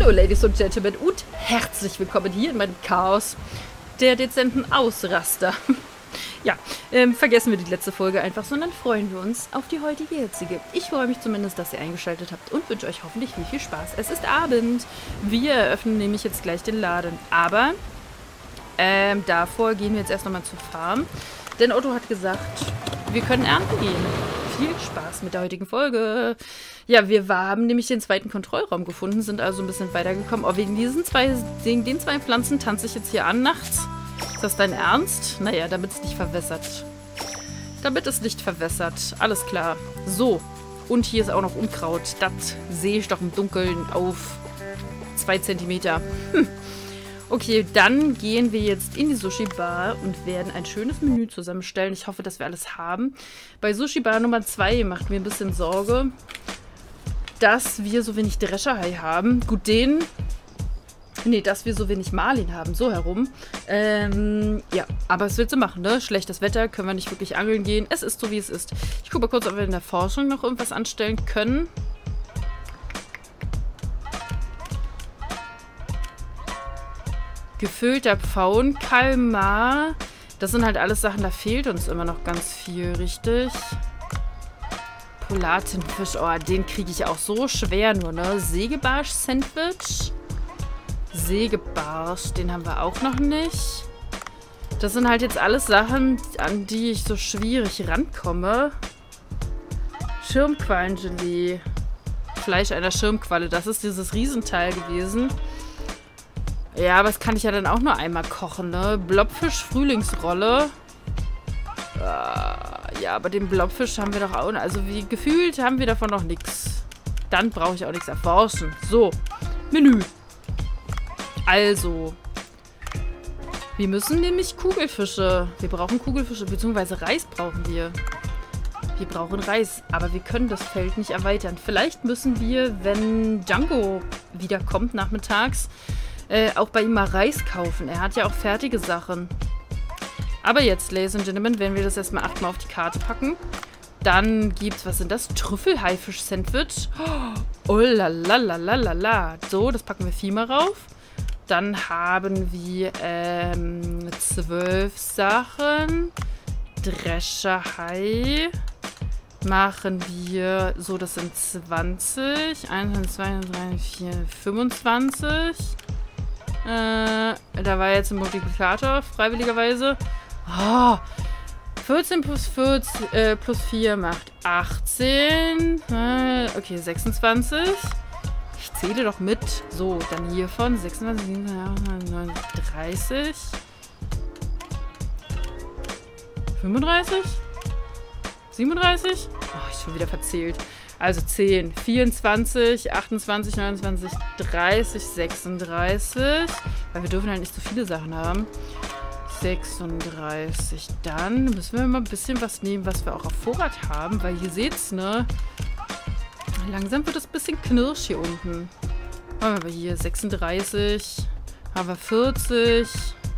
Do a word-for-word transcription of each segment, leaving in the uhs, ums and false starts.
Hallo, Ladies und Gentlemen, und herzlich willkommen hier in meinem Chaos der dezenten Ausraster. Ja, ähm, vergessen wir die letzte Folge einfach, sondern freuen wir uns auf die heutige jetzige. Ich freue mich zumindest, dass ihr eingeschaltet habt und wünsche euch hoffentlich viel, viel Spaß. Es ist Abend. Wir eröffnen nämlich jetzt gleich den Laden. Aber ähm, davor gehen wir jetzt erst nochmal zur Farm. Denn Otto hat gesagt, wir können ernten gehen. Viel Spaß mit der heutigen Folge. Ja, wir haben nämlich den zweiten Kontrollraum gefunden, sind also ein bisschen weitergekommen. Oh, wegen diesen zwei, wegen den zwei Pflanzen tanze ich jetzt hier an nachts. Ist das dein Ernst? Naja, damit es nicht verwässert. Damit es nicht verwässert. Alles klar. So. Und hier ist auch noch Unkraut. Das sehe ich doch im Dunkeln auf zwei Zentimeter. Hm. Okay, dann gehen wir jetzt in die Sushi-Bar und werden ein schönes Menü zusammenstellen. Ich hoffe, dass wir alles haben. Bei Sushi-Bar Nummer zwei macht mir ein bisschen Sorge, dass wir so wenig Drescherhai haben. Gut, den... Nee, dass wir so wenig Marlin haben, so herum. Ähm, ja, aber was willst du machen, ne? Schlechtes Wetter, können wir nicht wirklich angeln gehen. Es ist so, wie es ist. Ich gucke mal kurz, ob wir in der Forschung noch irgendwas anstellen können. Gefüllter Pfauenkalmar. Das sind halt alles Sachen, da fehlt uns immer noch ganz viel, richtig? Polartintenfisch, oh, den kriege ich auch so schwer nur, ne? Sägebarsch-Sandwich. Sägebarsch, den haben wir auch noch nicht. Das sind halt jetzt alles Sachen, an die ich so schwierig rankomme. Schirmquallengelee. Fleisch einer Schirmqualle, das ist dieses Riesenteil gewesen. Ja, aber das kann ich ja dann auch nur einmal kochen, ne? Blobfisch-Frühlingsrolle. Äh, ja, aber den Blobfisch haben wir doch auch... Also wie gefühlt haben wir davon noch nichts. Dann brauche ich auch nichts erforschen. So, Menü. Also, wir müssen nämlich Kugelfische. Wir brauchen Kugelfische, beziehungsweise Reis brauchen wir. Wir brauchen Reis, aber wir können das Feld nicht erweitern. Vielleicht müssen wir, wenn Django wiederkommt nachmittags, äh, auch bei ihm mal Reis kaufen. Er hat ja auch fertige Sachen. Aber jetzt, Ladies and Gentlemen, werden wir das erstmal achtmal auf die Karte packen. Dann gibt's, was sind das? Trüffelhaifisch-Sandwich. Oh la la la la la la. So, das packen wir viermal rauf. Dann haben wir ähm, zwölf Sachen. Drescherhai. Machen wir, so, das sind zwanzig. eins, zwei, drei, vier, fünfundzwanzig. Äh, da war jetzt ein Multiplikator, freiwilligerweise. Oh, vierzehn plus, vierzehn, äh, plus vier macht achtzehn. Äh, okay, sechsundzwanzig. Ich zähle doch mit. So, dann hiervon sechsundzwanzig, siebenundzwanzig, neununddreißig, dreißig. fünfunddreißig? siebenunddreißig? Oh, ich schon wieder verzählt. Also zehn, vierundzwanzig, achtundzwanzig, neunundzwanzig, dreißig, sechsunddreißig. Weil wir dürfen halt nicht so viele Sachen haben. sechsunddreißig. Dann müssen wir mal ein bisschen was nehmen, was wir auch auf Vorrat haben. Weil hier seht's, ne? Langsam wird es ein bisschen knirsch hier unten. Haben wir hier sechsunddreißig. Haben wir vierzig.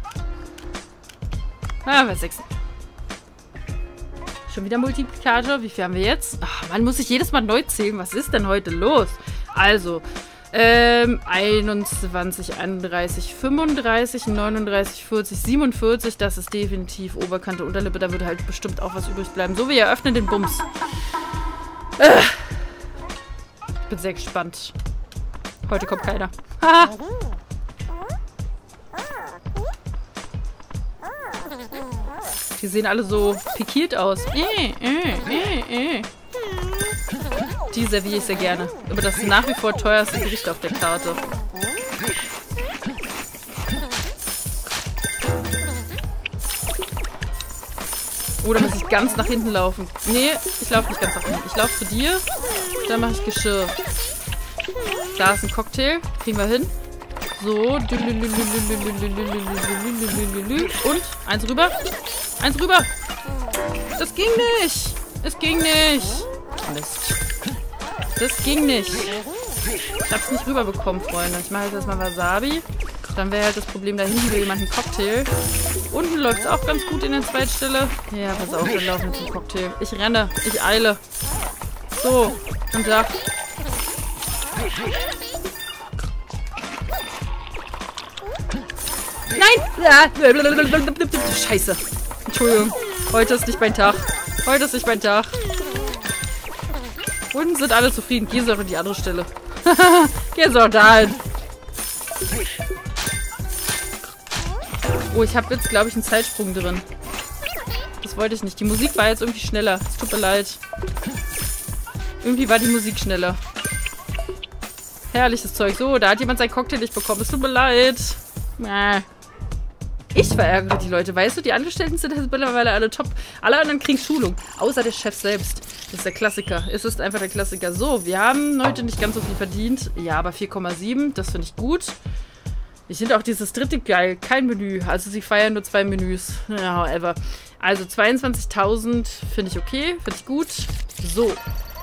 Haben wir sechs. Schon wieder Multiplikator. Wie viel haben wir jetzt? Ach, man muss sich jedes Mal neu zählen. Was ist denn heute los? Also, ähm, einundzwanzig, einunddreißig, fünfunddreißig, neununddreißig, vierzig, siebenundvierzig. Das ist definitiv Oberkante, Unterlippe. Da wird halt bestimmt auch was übrig bleiben. So, wir eröffnen den Bums. Äh. Ich bin sehr gespannt. Heute kommt keiner. Haha. Die sehen alle so pikiert aus. Äh, äh, äh, äh. Die serviere ich sehr gerne. Aber das ist nach wie vor teuerste Gericht auf der Karte. Oder muss ich ganz nach hinten laufen? Nee, ich laufe nicht ganz nach hinten. Ich laufe zu dir. Dann mache ich Geschirr. Da ist ein Cocktail. Kriegen wir hin. So. Und eins rüber. Eins rüber. Das ging nicht. Es ging nicht. Mist. Das ging nicht. Ich hab's nicht rüberbekommen, Freunde. Ich mache jetzt erstmal Wasabi. Dann wäre halt das Problem, da hinten will jemand einen Cocktail. Unten läuft es auch ganz gut in der Zweitstelle. Ja, pass auf, wir laufen zum Cocktail. Ich renne. Ich eile. So. Und da. Nein! Ja. Scheiße. Entschuldigung. Heute ist nicht mein Tag. Heute ist nicht mein Tag. Unten sind alle zufrieden. Geh doch in die andere Stelle. Geh doch dahin. Oh, ich habe jetzt, glaube ich, einen Zeitsprung drin. Das wollte ich nicht. Die Musik war jetzt irgendwie schneller. Es tut mir leid. Irgendwie war die Musik schneller. Herrliches Zeug. So, da hat jemand seinen Cocktail nicht bekommen. Es tut mir leid. Äh. Ich verärgere die Leute. Weißt du, die Angestellten sind mittlerweile alle top. Alle anderen kriegen Schulung. Außer der Chef selbst. Das ist der Klassiker. Es ist einfach der Klassiker. So, wir haben heute nicht ganz so viel verdient. Ja, aber vier Komma sieben. Das finde ich gut. Ich finde auch dieses dritte geil. Kein Menü. Also sie feiern nur zwei Menüs. Ja, however. Also zweiundzwanzigtausend finde ich okay. Finde ich gut. So.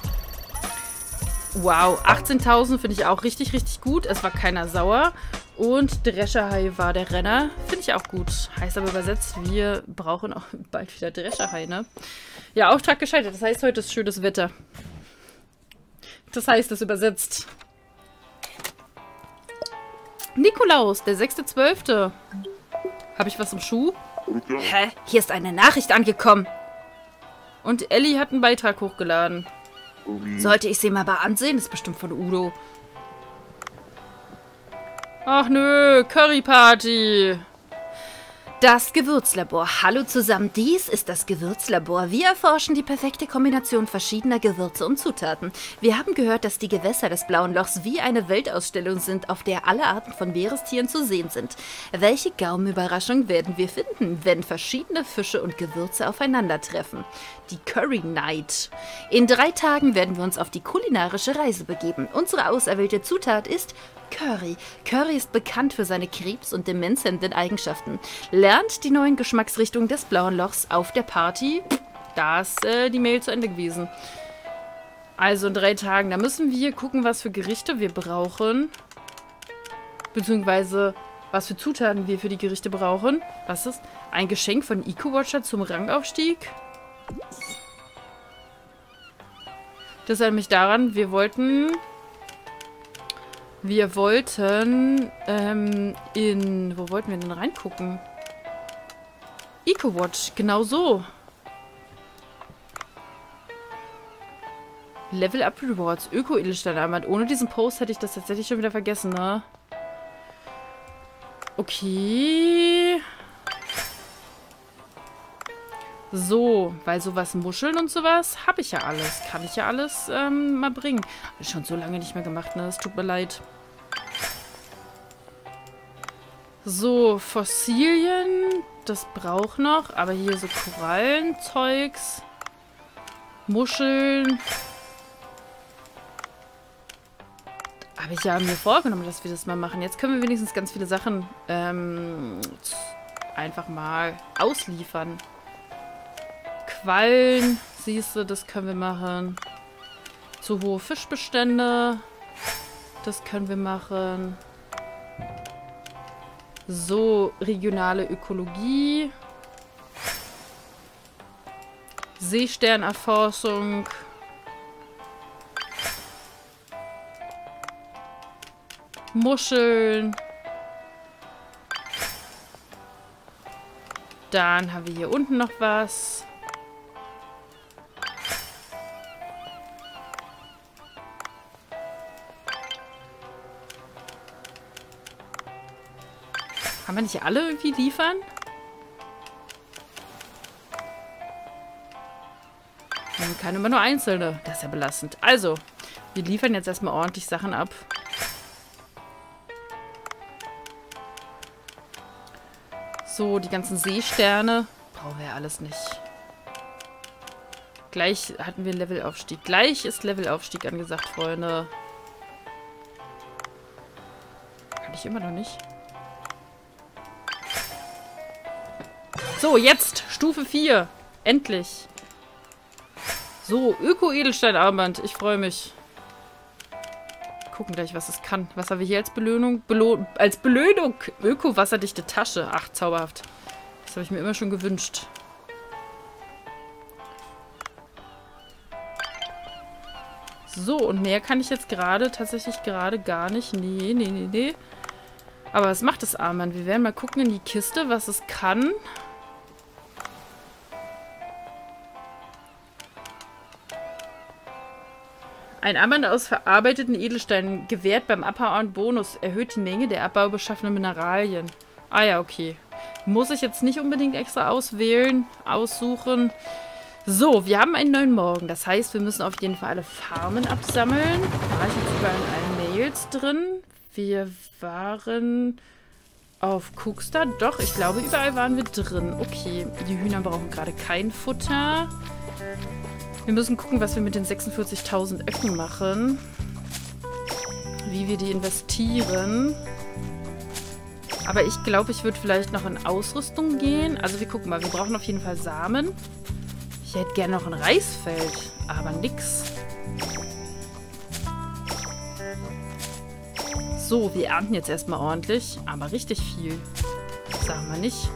Wow. achtzehntausend finde ich auch richtig, richtig gut. Es war keiner sauer. Und Drescherhai war der Renner. Finde ich auch gut. Heißt aber übersetzt, wir brauchen auch bald wieder Drescherhai, ne? Ja, Auftrag gescheitert. Das heißt, heute ist schönes Wetter. Das heißt, es übersetzt. Nikolaus, der sechste zwölfte Habe ich was im Schuh? Hä? Hier ist eine Nachricht angekommen. Und Ellie hat einen Beitrag hochgeladen. Sollte ich sie mal ansehen? Ist bestimmt von Udo. Ach nö, Curryparty. Das Gewürzlabor. Hallo zusammen, dies ist das Gewürzlabor. Wir erforschen die perfekte Kombination verschiedener Gewürze und Zutaten. Wir haben gehört, dass die Gewässer des Blauen Lochs wie eine Weltausstellung sind, auf der alle Arten von Meerestieren zu sehen sind. Welche Gaumenüberraschung werden wir finden, wenn verschiedene Fische und Gewürze aufeinandertreffen? Die Curry Night. In drei Tagen werden wir uns auf die kulinarische Reise begeben. Unsere auserwählte Zutat ist Curry. Curry ist bekannt für seine krebs- und demenzhemmenden Eigenschaften. Lernt die neuen Geschmacksrichtungen des Blauen Lochs auf der Party. Da ist äh, die Mail zu Ende gewesen. Also in drei Tagen. Da müssen wir gucken, was für Gerichte wir brauchen. Beziehungsweise was für Zutaten wir für die Gerichte brauchen. Was ist? Ein Geschenk von EcoWatcher zum Rangaufstieg. Das erinnert mich daran, wir wollten... Wir wollten ähm, in... Wo wollten wir denn reingucken? EcoWatch, genau so. Level Up Rewards, Öko-Edelsteinarmband. Ohne diesen Post hätte ich das tatsächlich schon wieder vergessen, ne? Okay. So, weil sowas Muscheln und sowas habe ich ja alles. Kann ich ja alles ähm, mal bringen. Hab ich schon so lange nicht mehr gemacht, ne? Es tut mir leid. So, Fossilien. Das braucht noch. Aber hier so Korallenzeugs. Muscheln. Habe ich ja mir vorgenommen, dass wir das mal machen. Jetzt können wir wenigstens ganz viele Sachen ähm, einfach mal ausliefern. Quallen, siehst du, das können wir machen. Zu hohe Fischbestände. Das können wir machen. So, regionale Ökologie. Seesternerforschung. Muscheln. Dann haben wir hier unten noch was. Kann man nicht alle irgendwie liefern? Man kann immer nur einzelne. Das ist ja belastend. Also, wir liefern jetzt erstmal ordentlich Sachen ab. So, die ganzen Seesterne. Brauchen wir ja alles nicht. Gleich hatten wir Levelaufstieg. Gleich ist Levelaufstieg angesagt, Freunde. Kann ich immer noch nicht. So, jetzt Stufe vier. Endlich. So, Öko-Edelsteinarmband. Ich freue mich. Gucken gleich, was es kann. Was haben wir hier als Belohnung? Belo als Belohnung. Öko-wasserdichte Tasche. Ach, zauberhaft. Das habe ich mir immer schon gewünscht. So, und mehr kann ich jetzt gerade tatsächlich gerade gar nicht. Nee, nee, nee, nee. Aber was macht das Armband? Wir werden mal gucken in die Kiste, was es kann. Ein Armband aus verarbeiteten Edelsteinen gewährt beim Abbau einen Bonus. Erhöht die Menge der abbaubeschaffenen Mineralien. Ah ja, okay. Muss ich jetzt nicht unbedingt extra auswählen, aussuchen. So, wir haben einen neuen Morgen. Das heißt, wir müssen auf jeden Fall alle Farmen absammeln. War ich jetzt überall in allen Mails drin? Wir waren auf Cookstar. Doch, ich glaube, überall waren wir drin. Okay, die Hühner brauchen gerade kein Futter. Wir müssen gucken, was wir mit den sechsundvierzigtausend Öcken machen. Wie wir die investieren. Aber ich glaube, ich würde vielleicht noch in Ausrüstung gehen. Also wir gucken mal, wir brauchen auf jeden Fall Samen. Ich hätte gerne noch ein Reisfeld, aber nix. So, wir ernten jetzt erstmal ordentlich, aber richtig viel. Sagen wir nicht.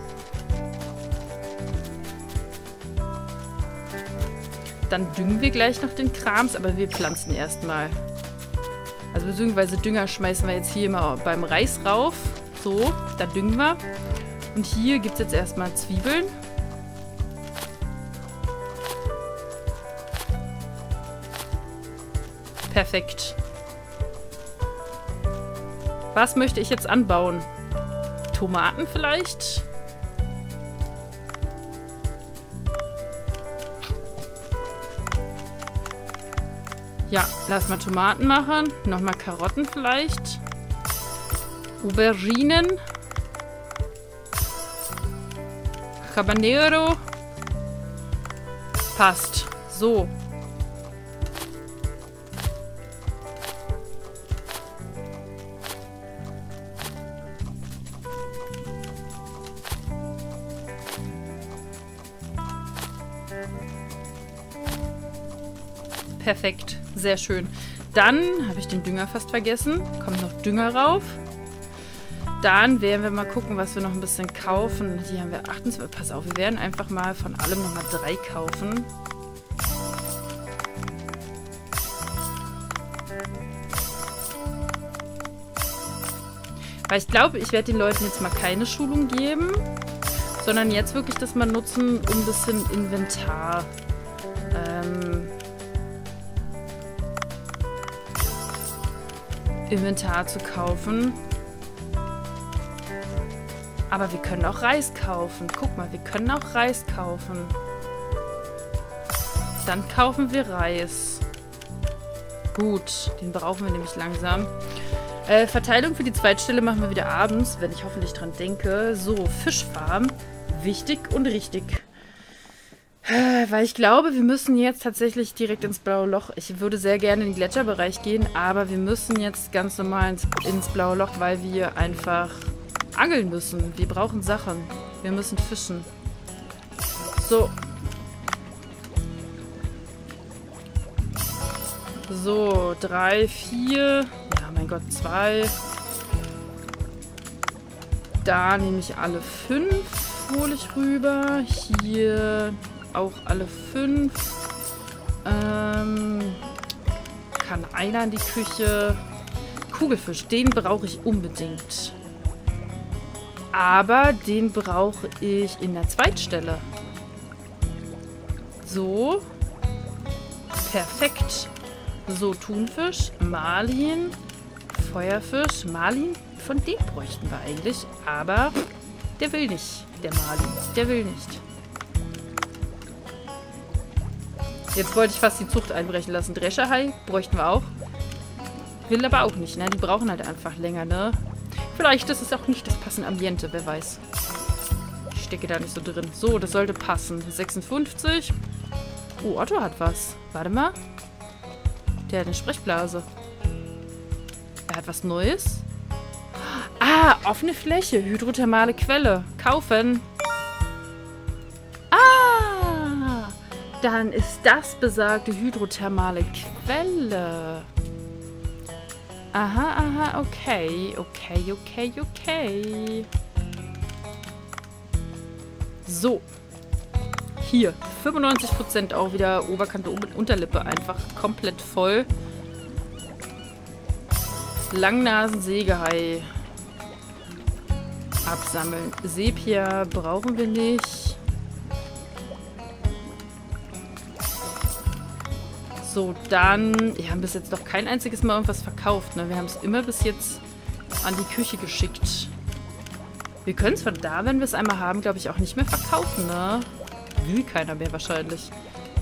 Dann düngen wir gleich noch den Krams, aber wir pflanzen erstmal. Also beziehungsweise Dünger schmeißen wir jetzt hier immer beim Reis rauf. So, da düngen wir. Und hier gibt es jetzt erstmal Zwiebeln. Perfekt. Was möchte ich jetzt anbauen? Tomaten vielleicht? Ja, lass mal Tomaten machen. Nochmal Karotten vielleicht. Auberginen. Habanero. Passt. So. Perfekt. Sehr schön. Dann habe ich den Dünger fast vergessen. Kommt noch Dünger rauf. Dann werden wir mal gucken, was wir noch ein bisschen kaufen. Hier haben wir achtundzwanzig. Pass auf, wir werden einfach mal von allem nochmal drei kaufen. Weil ich glaube, ich werde den Leuten jetzt mal keine Schulung geben, sondern jetzt wirklich das mal nutzen, um ein bisschen Inventar ähm, Inventar zu kaufen. Aber wir können auch Reis kaufen. Guck mal, wir können auch Reis kaufen. Dann kaufen wir Reis. Gut, den brauchen wir nämlich langsam. Äh, Verteilung für die Zweitstelle machen wir wieder abends, wenn ich hoffentlich dran denke. So, Fischfarm. Wichtig und richtig. Äh, weil ich glaube, wir müssen jetzt tatsächlich direkt ins blaue Loch. Ich würde sehr gerne in den Gletscherbereich gehen, aber wir müssen jetzt ganz normal ins, ins blaue Loch, weil wir einfach angeln müssen. Wir brauchen Sachen. Wir müssen fischen. So. So, drei, vier. Ja, mein Gott, zwei. Da nehme ich alle fünf. Hole ich rüber. Hier auch alle fünf. Ähm, kann einer in die Küche. Kugelfisch, den brauche ich unbedingt. Aber den brauche ich in der Zweitstelle. So. Perfekt. So, Thunfisch, Marlin, Feuerfisch. Marlin, von dem bräuchten wir eigentlich. Aber der will nicht, der Marlin. Der will nicht. Jetzt wollte ich fast die Zucht einbrechen lassen. Drescherhai bräuchten wir auch. Will aber auch nicht, ne? Die brauchen halt einfach länger, ne? Vielleicht ist es auch nicht das passende Ambiente, wer weiß. Ich stecke da nicht so drin. So, das sollte passen. sechsundfünfzig. Oh, Otto hat was. Warte mal. Der hat eine Sprechblase. Er hat was Neues. Ah, offene Fläche. Hydrothermale Quelle. Kaufen. Ah, dann ist das besagte hydrothermale Quelle. Aha, aha, okay. Okay, okay, okay. So. Hier. fünfundneunzig Prozent auch wieder Oberkante, Unterlippe. Einfach komplett voll. Langnasen-Sägehai. absammeln. Sepia brauchen wir nicht. So, dann... Wir haben bis jetzt noch kein einziges Mal irgendwas verkauft, ne? Wir haben es immer bis jetzt an die Küche geschickt. Wir können es von da, wenn wir es einmal haben, glaube ich, auch nicht mehr verkaufen, ne? Will keiner mehr wahrscheinlich.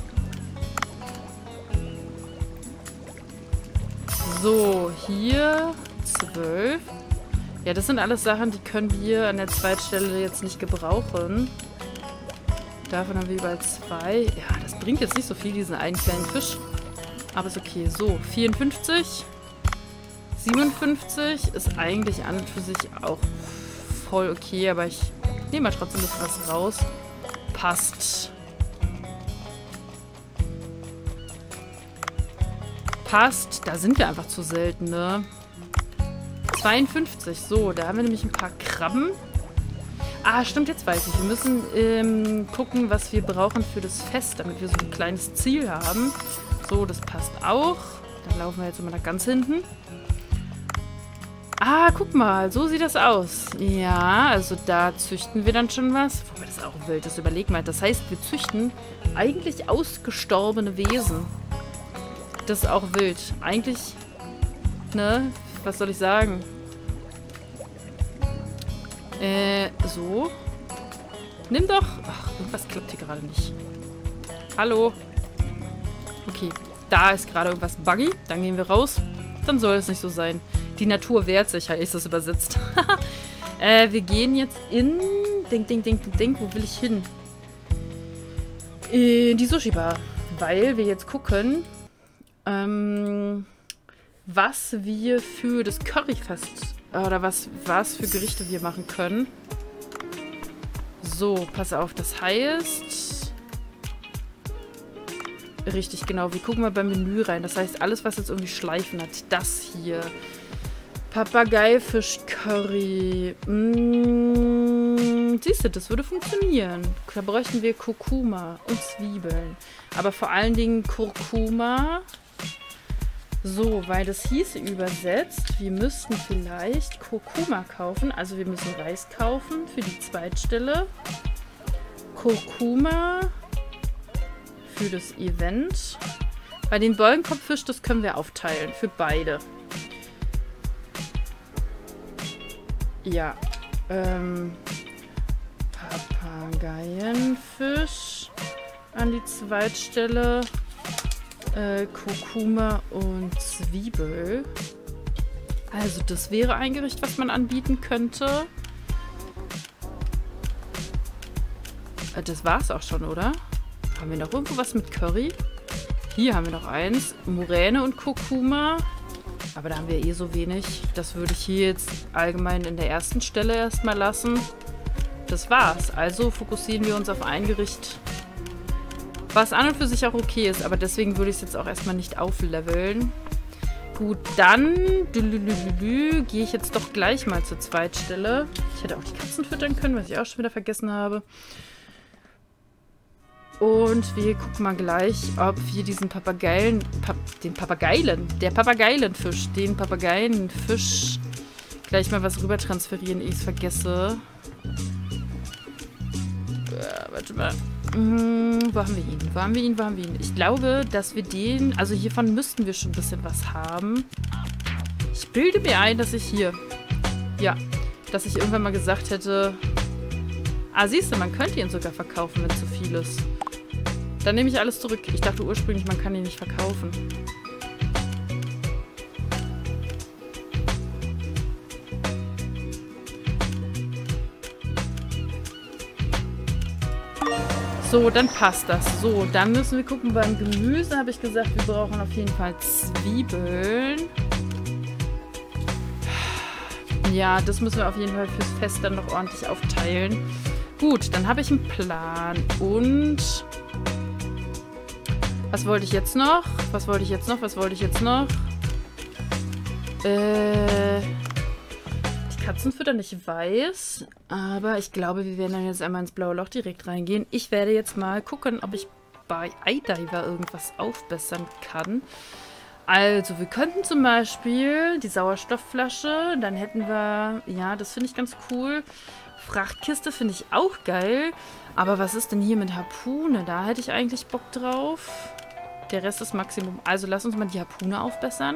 So, hier zwölf. Ja, das sind alles Sachen, die können wir an der Zweitstelle jetzt nicht gebrauchen. Davon haben wir überall zwei. Ja, das bringt jetzt nicht so viel, diesen einen kleinen Fisch. Aber ist okay. So, vierundfünfzig. siebenundfünfzig ist eigentlich an und für sich auch voll okay, aber ich nehme mal trotzdem ein bisschen was raus. Passt. Passt. Da sind wir einfach zu selten, ne? zweiundfünfzig. So, da haben wir nämlich ein paar Krabben. Ah, stimmt, jetzt weiß ich. Wir müssen ähm, gucken, was wir brauchen für das Fest, damit wir so ein kleines Ziel haben. So, das passt auch. Dann laufen wir jetzt immer nach ganz hinten. Ah, guck mal, so sieht das aus. Ja, also da züchten wir dann schon was. Wobei das auch wild ist, überleg mal. Das heißt, wir züchten eigentlich ausgestorbene Wesen. Das ist auch wild. Eigentlich, ne, was soll ich sagen? Äh, so. Nimm doch. Ach, irgendwas klappt hier gerade nicht. Hallo. Okay, da ist gerade irgendwas buggy. Dann gehen wir raus. Dann soll es nicht so sein. Die Natur wehrt sich, habe ich das übersetzt. äh, wir gehen jetzt in... Ding, ding, ding, ding, ding. Wo will ich hin? In die Sushi-Bar. Weil wir jetzt gucken, ähm, was wir für das Curryfest oder was, was für Gerichte wir machen können. So, pass auf, das heißt... Richtig, genau. Wir gucken mal beim Menü rein. Das heißt, alles, was jetzt irgendwie Schleifen hat. Das hier. Papageifisch-Curry. Mmh, siehst du, das würde funktionieren. Da bräuchten wir Kurkuma und Zwiebeln. Aber vor allen Dingen Kurkuma. So, weil das hieße übersetzt, wir müssten vielleicht Kurkuma kaufen. Also wir müssen Reis kaufen für die Zweitstelle. Kurkuma für das Event. Bei den Bollenkopffisch, das können wir aufteilen. Für beide. Ja. Ähm, Papageienfisch an die Zweitstelle. Äh, Kurkuma und Zwiebel. Also das wäre ein Gericht, was man anbieten könnte. Äh, das war's auch schon, oder? Haben wir noch irgendwo was mit Curry? Hier haben wir noch eins. Moräne und Kurkuma. Aber da haben wir eh so wenig. Das würde ich hier jetzt allgemein in der ersten Stelle erstmal lassen. Das war's. Also fokussieren wir uns auf ein Gericht, was an und für sich auch okay ist. Aber deswegen würde ich es jetzt auch erstmal nicht aufleveln. Gut, dann gehe ich jetzt doch gleich mal zur Zweitstelle. Ich hätte auch die Katzen füttern können, was ich auch schon wieder vergessen habe. Und wir gucken mal gleich, ob wir diesen Papageien, Pap den Papageilen, der Papageilenfisch, den Papageienfisch gleich mal was rüber transferieren, ehe ich es vergesse. Ja, warte mal. Hm, wo haben wir ihn? Wo haben wir ihn? Wo haben wir ihn? Ich glaube, dass wir den, also hiervon müssten wir schon ein bisschen was haben. Ich bilde mir ein, dass ich hier, ja, dass ich irgendwann mal gesagt hätte, ah, siehst du, man könnte ihn sogar verkaufen, wenn zu viel ist. Dann nehme ich alles zurück. Ich dachte ursprünglich, man kann ihn nicht verkaufen. So, dann passt das. So, dann müssen wir gucken, beim Gemüse habe ich gesagt, wir brauchen auf jeden Fall Zwiebeln. Ja, das müssen wir auf jeden Fall fürs Fest dann noch ordentlich aufteilen. Gut, dann habe ich einen Plan. Und... was wollte ich jetzt noch? Was wollte ich jetzt noch? Was wollte ich jetzt noch? Äh... Die Katzenfütter nicht weiß. Aber ich glaube, wir werden dann jetzt einmal ins blaue Loch direkt reingehen. Ich werde jetzt mal gucken, ob ich bei iDiver irgendwas aufbessern kann. Also, wir könnten zum Beispiel die Sauerstoffflasche, dann hätten wir, ja, das finde ich ganz cool. Frachtkiste finde ich auch geil. Aber was ist denn hier mit Harpune? Da hätte ich eigentlich Bock drauf. Der Rest ist Maximum. Also lass uns mal die Harpune aufbessern.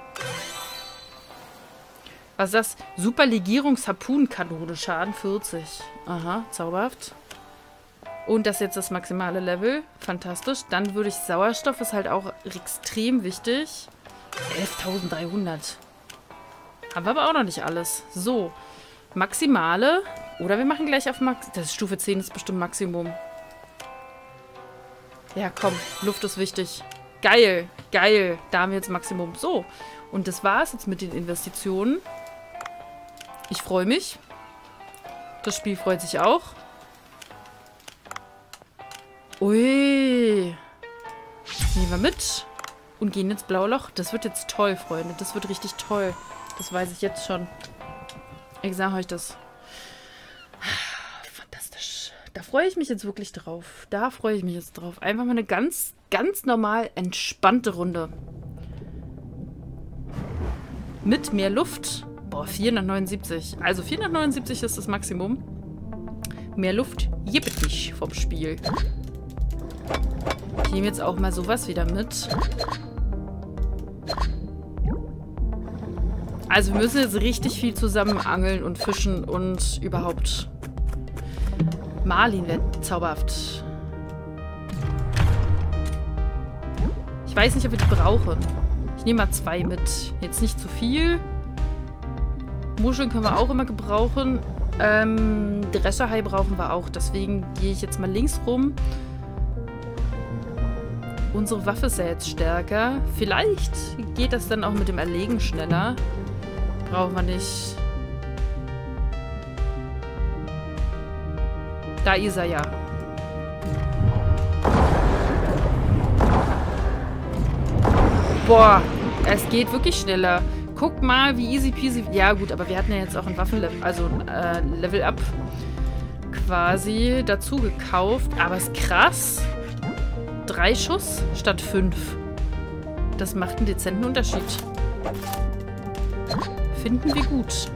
Was ist das? Superlegierungs-Harpunenkanone. Schaden vierzig. Aha, zauberhaft. Und das ist jetzt das maximale Level. Fantastisch. Dann würde ich Sauerstoff, ist halt auch extrem wichtig. elftausenddreihundert. Haben wir aber auch noch nicht alles. So. Maximale. Oder wir machen gleich auf Max. Das ist Stufe zehn, ist bestimmt Maximum. Ja, komm. Luft ist wichtig. Geil. Geil. Da haben wir jetzt Maximum. So. Und das war's jetzt mit den Investitionen. Ich freue mich. Das Spiel freut sich auch. Ui. Nehmen wir mit. Und gehen ins blaue Loch. Das wird jetzt toll, Freunde. Das wird richtig toll. Das weiß ich jetzt schon. Ich sage euch das. Fantastisch. Da freue ich mich jetzt wirklich drauf. Da freue ich mich jetzt drauf. Einfach mal eine ganz, ganz normal entspannte Runde. Mit mehr Luft. Boah, vierhundertneunundsiebzig. Also vierhundertneunundsiebzig ist das Maximum. Mehr Luft gibt nicht vom Spiel. Ich nehme jetzt auch mal sowas wieder mit. Also wir müssen jetzt richtig viel zusammen angeln und fischen und überhaupt. Marlin wäre zauberhaft. Ich weiß nicht, ob wir die brauchen. Ich nehme mal zwei mit. Jetzt nicht zu viel. Muscheln können wir auch immer gebrauchen. Ähm, Drescherhai brauchen wir auch. Deswegen gehe ich jetzt mal links rum. Unsere Waffe ist ja jetzt stärker. Vielleicht geht das dann auch mit dem Erlegen schneller. Brauchen wir nicht. Da ist er ja. Boah, es geht wirklich schneller. Guck mal, wie easy peasy. Ja gut, aber wir hatten ja jetzt auch ein Waffenlevel, also äh, Level Up quasi dazu gekauft. Aber ist krass. Drei Schuss statt fünf. Das macht einen dezenten Unterschied. Finden wir gut.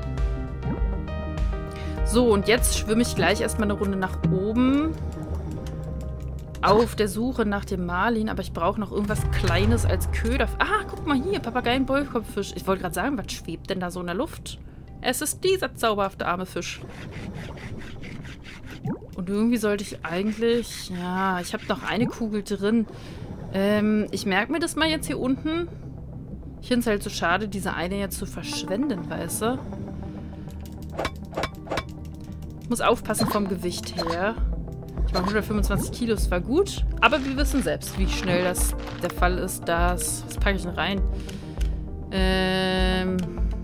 So, und jetzt schwimme ich gleich erstmal eine Runde nach oben. Auf der Suche nach dem Marlin. Aber ich brauche noch irgendwas Kleines als Köder. Ah, guck mal hier, Papageien-Bollkopffisch. Ich wollte gerade sagen, was schwebt denn da so in der Luft? Es ist dieser zauberhafte arme Fisch. Und irgendwie sollte ich eigentlich... Ja, ich habe noch eine Kugel drin. Ähm, ich merke mir das mal jetzt hier unten. Ich finde es halt so schade, diese eine jetzt zu verschwenden, weißt du? Ich muss aufpassen vom Gewicht her. Ich meine, hundertfünfundzwanzig Kilo ist zwar gut, aber wir wissen selbst, wie schnell das der Fall ist. Das, was packe ich noch rein? Ähm...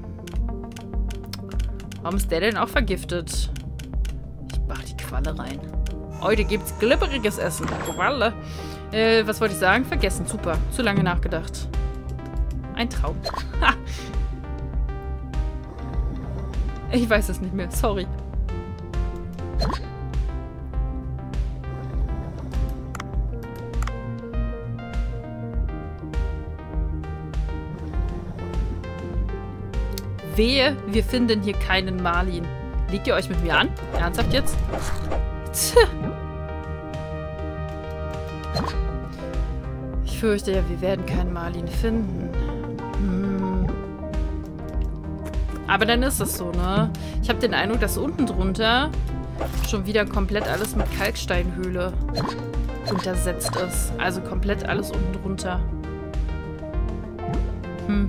Warum ist der denn auch vergiftet? Ich mache die Qualle rein. Heute gibt's glibberiges Essen. Qualle. Äh, was wollte ich sagen? Vergessen. Super. Zu lange nachgedacht. Ein Traum. Ha. Ich weiß es nicht mehr. Sorry. Wehe, wir finden hier keinen Marlin. Legt ihr euch mit mir an? Ernsthaft jetzt? Tch. Ich fürchte ja, wir werden keinen Marlin finden. Hm. Aber dann ist es so, ne? Ich habe den Eindruck, dass unten drunter schon wieder komplett alles mit Kalksteinhöhle untersetzt ist. Also komplett alles unten drunter. Hm.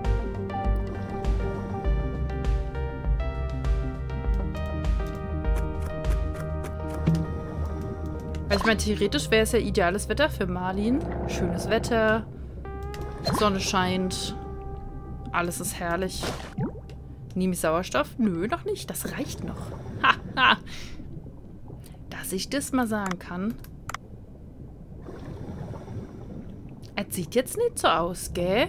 Ich meine, theoretisch wäre es ja ideales Wetter für Marlin. Schönes Wetter. Sonne scheint. Alles ist herrlich. Nehme ich Sauerstoff? Nö, noch nicht. Das reicht noch. Ha, ha. Dass ich das mal sagen kann. Es sieht jetzt nicht so aus, gell?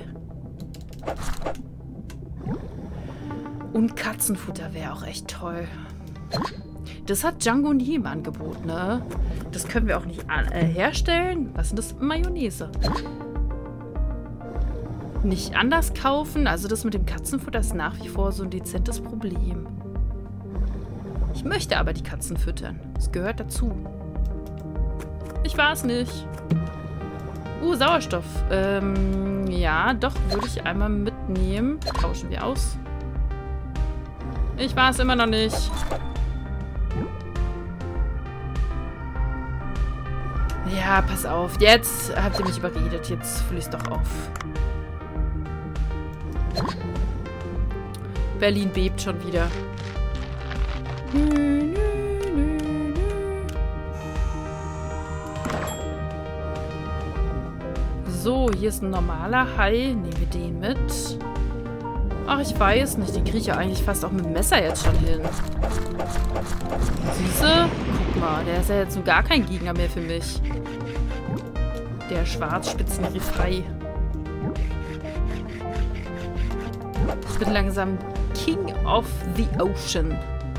Und Katzenfutter wäre auch echt toll. Das hat Django nie im Angebot, ne? Das können wir auch nicht äh, herstellen. Was ist das? Mayonnaise. Nicht anders kaufen. Also das mit dem Katzenfutter ist nach wie vor so ein dezentes Problem. Ich möchte aber die Katzen füttern. Es gehört dazu. Ich war es nicht. Uh, Sauerstoff. Ähm, ja, doch, würde ich einmal mitnehmen. Tauschen wir aus. Ich war es immer noch nicht. Ja, pass auf. Jetzt habt ihr mich überredet. Jetzt fülle ich es doch auf. Berlin bebt schon wieder. So, hier ist ein normaler Hai. Nehmen wir den mit. Ach, ich weiß nicht. Den kriege ich ja eigentlich fast auch mit dem Messer jetzt schon hin. Siehste? Guck mal, der ist ja jetzt so gar kein Gegner mehr für mich. Der Schwarzspitzenriffhai. Ich bin langsam King of the Ocean.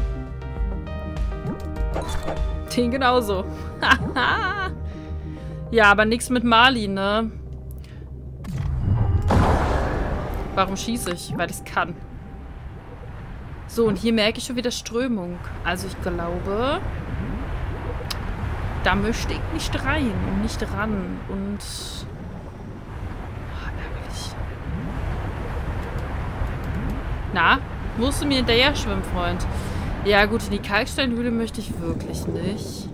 Den genauso. Ja, aber nichts mit Mali, ne? Warum schieße ich? Weil ich es kann. So, und hier merke ich schon wieder Strömung. Also ich glaube, da möchte ich nicht rein und nicht ran. Und... Oh, ärgerlich. Na, musst du mir hinterher schwimmen, Freund? Ja gut, in die Kalksteinhöhle möchte ich wirklich nicht.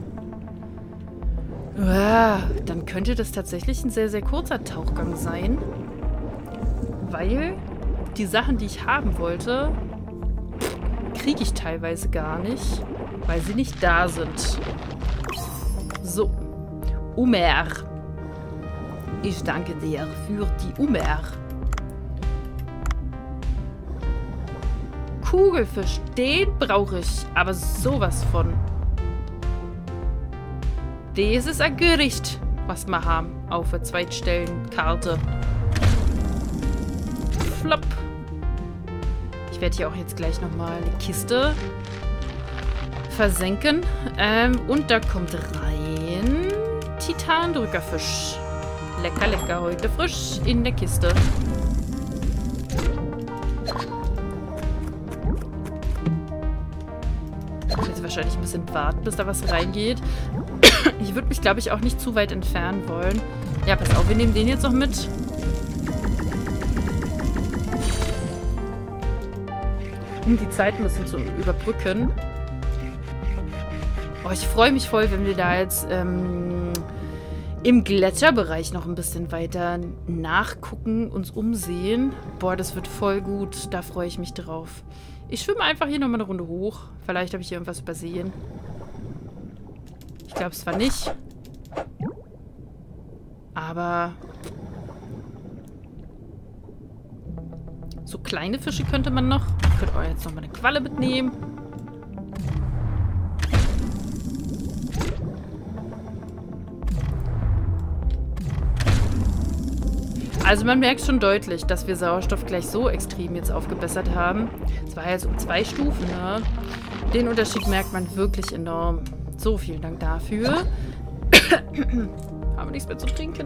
Uah, dann könnte das tatsächlich ein sehr, sehr kurzer Tauchgang sein. Weil die Sachen, die ich haben wollte, kriege ich teilweise gar nicht, weil sie nicht da sind. So. Umer. Ich danke dir für die Umer. Kugelfisch, den brauche ich, aber sowas von. Das ist ein Gericht, was wir haben auf der Zweitstellenkarte. Flop. Ich werde hier auch jetzt gleich nochmal eine Kiste versenken. Ähm, und da kommt rein Titandrückerfisch. Lecker, lecker, heute frisch in der Kiste. Jetzt wahrscheinlich ein bisschen warten, bis da was reingeht. Ich würde mich, glaube ich, auch nicht zu weit entfernen wollen. Ja, pass auf, wir nehmen den jetzt noch mit. Um die Zeit ein bisschen zu überbrücken. Oh, ich freue mich voll, wenn wir da jetzt ähm, im Gletscherbereich noch ein bisschen weiter nachgucken, uns umsehen. Boah, das wird voll gut. Da freue ich mich drauf. Ich schwimme einfach hier nochmal eine Runde hoch. Vielleicht habe ich hier irgendwas übersehen. Ich glaube es zwar nicht. Aber... so kleine Fische könnte man noch. Ich könnte auch jetzt nochmal eine Qualle mitnehmen. Also man merkt schon deutlich, dass wir Sauerstoff gleich so extrem jetzt aufgebessert haben. Es war jetzt um zwei Stufen, ne? Den Unterschied merkt man wirklich enorm. So, vielen Dank dafür. Haben wir nichts mehr zu trinken.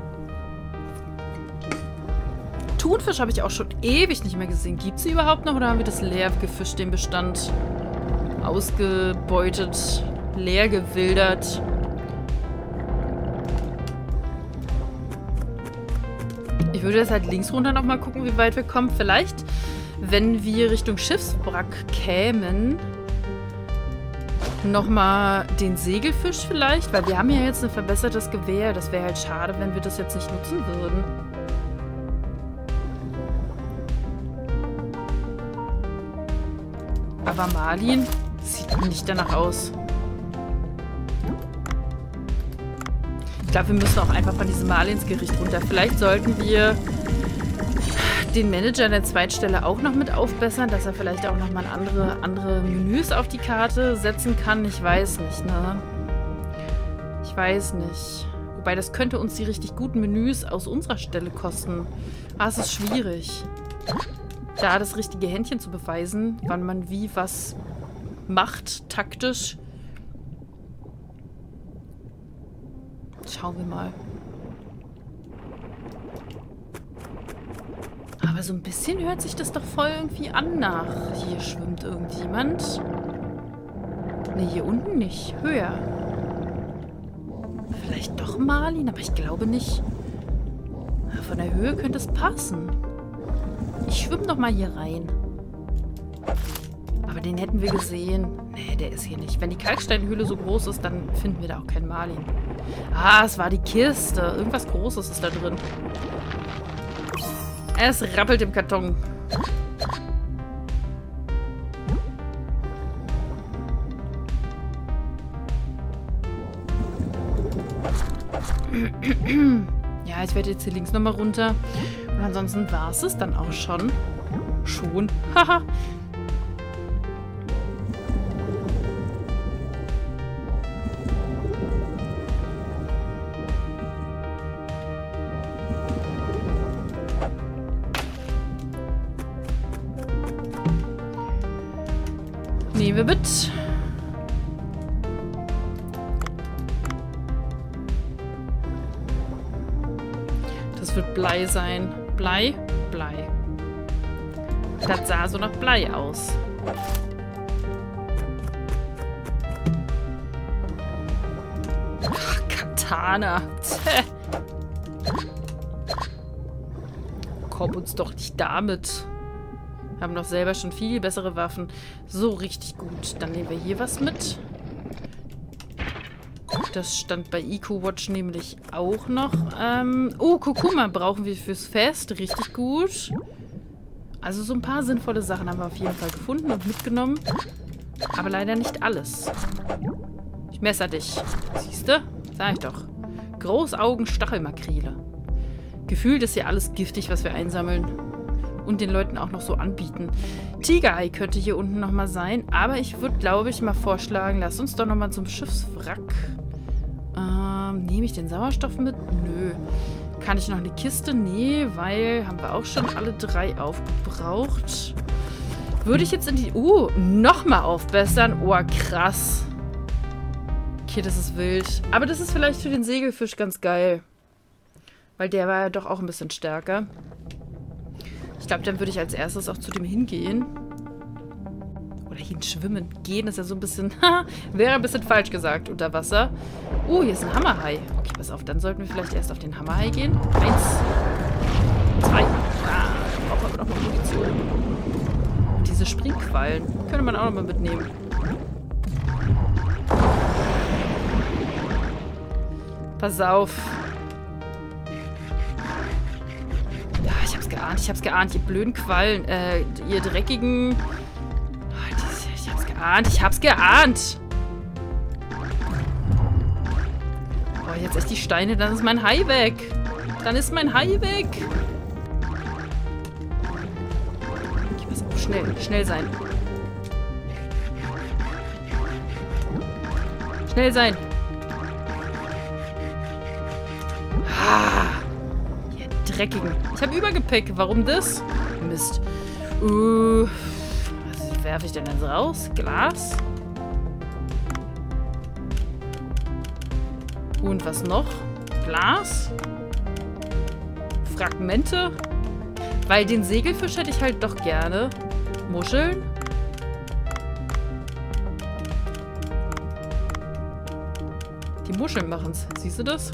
Thunfisch habe ich auch schon ewig nicht mehr gesehen. Gibt es sie überhaupt noch oder haben wir das leer gefischt, den Bestand ausgebeutet, leer gewildert? Ich würde jetzt halt links runter nochmal gucken, wie weit wir kommen. Vielleicht, wenn wir Richtung Schiffswrack kämen, nochmal den Segelfisch vielleicht, weil wir haben ja jetzt ein verbessertes Gewehr. Das wäre halt schade, wenn wir das jetzt nicht nutzen würden. Aber Marlin sieht nicht danach aus. Ich glaube, wir müssen auch einfach von diesem Marlinsgericht runter. Vielleicht sollten wir den Manager an der Zweitstelle auch noch mit aufbessern, dass er vielleicht auch nochmal andere, andere Menüs auf die Karte setzen kann. Ich weiß nicht, ne? Ich weiß nicht. Wobei, das könnte uns die richtig guten Menüs aus unserer Stelle kosten. Ah, es ist schwierig. Da das richtige Händchen zu beweisen, wann man wie was macht, taktisch. Schauen wir mal. Aber so ein bisschen hört sich das doch voll irgendwie an nach. Hier schwimmt irgendjemand. Ne, hier unten nicht. Höher. Vielleicht doch Marlin, aber ich glaube nicht. Von der Höhe könnte es passen. Ich schwimme doch mal hier rein. Aber den hätten wir gesehen. Nee, der ist hier nicht. Wenn die Kalksteinhöhle so groß ist, dann finden wir da auch keinen Marlin. Ah, es war die Kiste. Irgendwas Großes ist da drin. Es rappelt im Karton. Ja, ich werde jetzt hier links nochmal runter. Und ansonsten war es es dann auch schon. Schon. Haha. Nehmen wir mit. Das wird Blei sein. Blei? Blei. Das sah so nach Blei aus. Ach, Katana. Zäh. Komm uns doch nicht damit. Wir haben doch selber schon viel bessere Waffen. So, richtig gut. Dann nehmen wir hier was mit. Das stand bei EcoWatch nämlich auch noch. Ähm, oh, Kurkuma brauchen wir fürs Fest. Richtig gut. Also so ein paar sinnvolle Sachen haben wir auf jeden Fall gefunden und mitgenommen. Aber leider nicht alles. Ich messer dich. Siehste? Sag ich doch. Großaugen-Stachelmakrele. Gefühlt ist ja alles giftig, was wir einsammeln. Und den Leuten auch noch so anbieten. Tigerei könnte hier unten nochmal sein. Aber ich würde, glaube ich, mal vorschlagen, lass uns doch nochmal zum Schiffswrack. Ähm, nehme ich den Sauerstoff mit? Nö. Kann ich noch eine Kiste? Nee, weil haben wir auch schon alle drei aufgebraucht. Würde ich jetzt in die... Uh, nochmal aufbessern? Oh, krass. Okay, das ist wild. Aber das ist vielleicht für den Segelfisch ganz geil. Weil der war ja doch auch ein bisschen stärker. Ich glaube, dann würde ich als erstes auch zu dem hingehen. Oder hinschwimmen. Gehen ist ja so ein bisschen... wäre ein bisschen falsch gesagt unter Wasser. Oh, hier ist ein Hammerhai. Okay, pass auf. Dann sollten wir vielleicht erst auf den Hammerhai gehen. Eins. Zwei. Ah, brauchen wir noch mal Munition. Und diese Springquallen könnte man auch noch mal mitnehmen. Pass auf. Geahnt, ich hab's geahnt, ihr blöden Quallen, äh, ihr dreckigen... Oh, diese, ich hab's geahnt, ich hab's geahnt! Oh, jetzt echt die Steine, dann ist mein Hai weg! Dann ist mein Hai weg! Okay, pass auf, schnell, schnell sein. Schnell sein! Ah! Dreckigen. Ich habe Übergepäck. Warum das? Mist. Uh, was werfe ich denn jetzt raus? Glas? Und was noch? Glas? Fragmente? Weil den Segelfisch hätte ich halt doch gerne. Muscheln? Die Muscheln machen's. Siehst du das?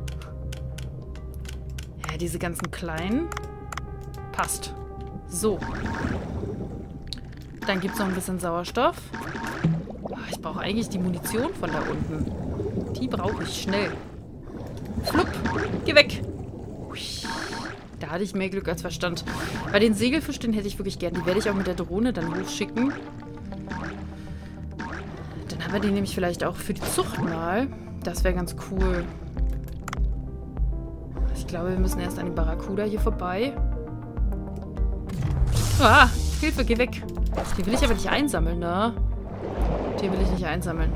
Diese ganzen kleinen. Passt. So. Dann gibt es noch ein bisschen Sauerstoff. Ich brauche eigentlich die Munition von da unten. Die brauche ich schnell. Flupp. Geh weg. Da hatte ich mehr Glück als Verstand. Bei den Segelfisch, den hätte ich wirklich gern. Die werde ich auch mit der Drohne dann hochschicken. Dann haben wir den nämlich vielleicht auch für die Zucht mal. Das wäre ganz cool. Ich glaube, wir müssen erst an den Barracuda hier vorbei. Ah, Hilfe, geh weg. Den will ich aber nicht einsammeln, ne? Den will ich nicht einsammeln.